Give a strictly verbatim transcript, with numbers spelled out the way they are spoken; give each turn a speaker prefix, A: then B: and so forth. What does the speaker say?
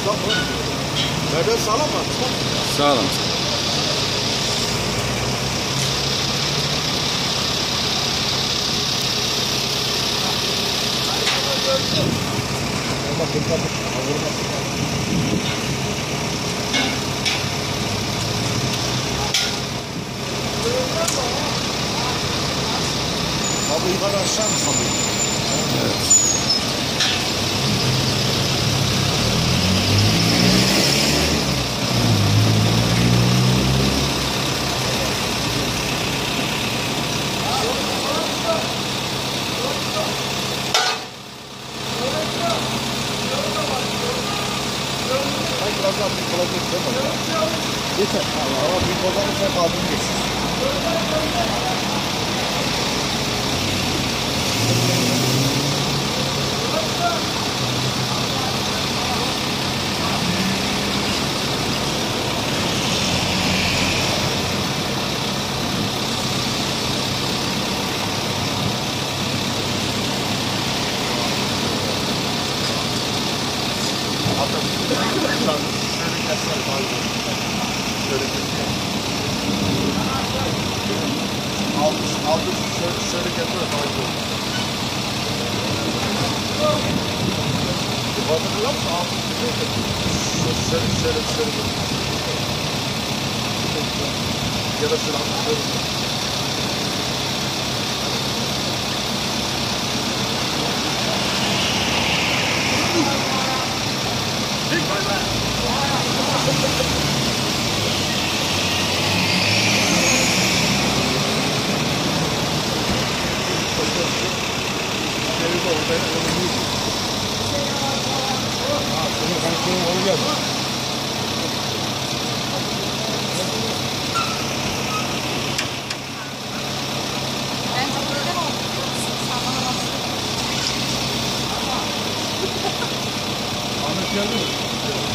A: Nerede sağlam mı?
B: Sağlam.
A: Abi yukarı aşağı mı salıyor?
B: Evet.
A: Biraz daha büyük olabilir değil mi? Yeter. Ama büyük olanı sen kaldırın geçsin. Şöyle keser var. Şöyle keser. Aldı, aldı. Şöyle, şöyle keser var. Yukarıda kılar mısın? Aldı. Şöyle, şöyle, şöyle. Ya da şöyle aldı. Şöyle.
C: Bence böyle mi oldu? Sağlam.
A: Ahmet geldi mi?